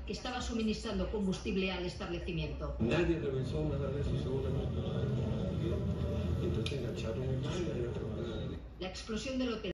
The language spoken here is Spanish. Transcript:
que estaba suministrando combustible al establecimiento. Nadie revisó nada de eso, seguramente. Y entonces engancharon el baile y otro. La explosión del hotel